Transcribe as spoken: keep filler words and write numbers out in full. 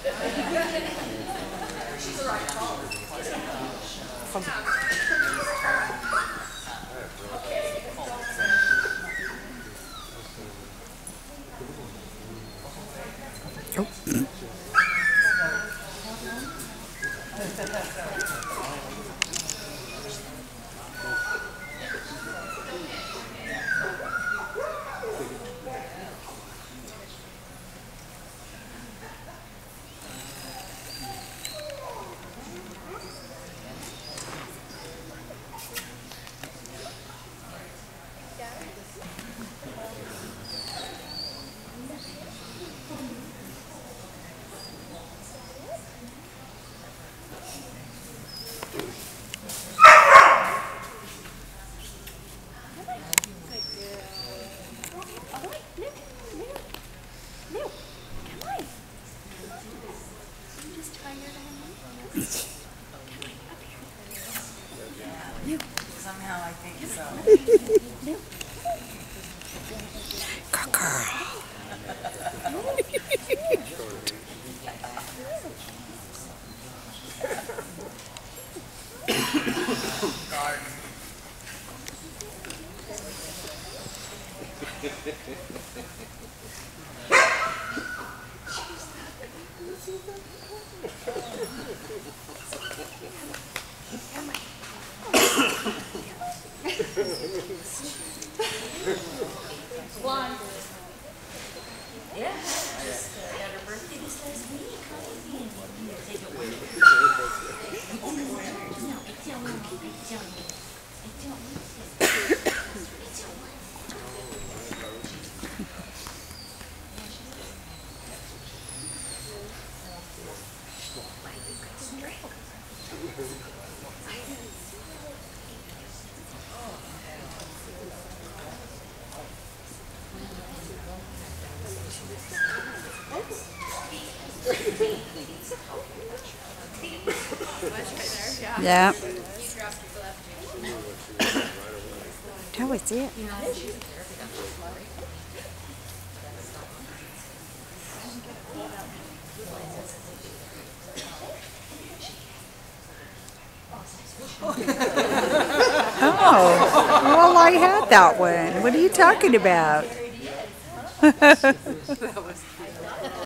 Somehow I think so. Blonde. Yeah. Just uh, had her birthday this last week. Take it with you. Yeah. How is it? Oh, well, I had that one. What are you talking about? That was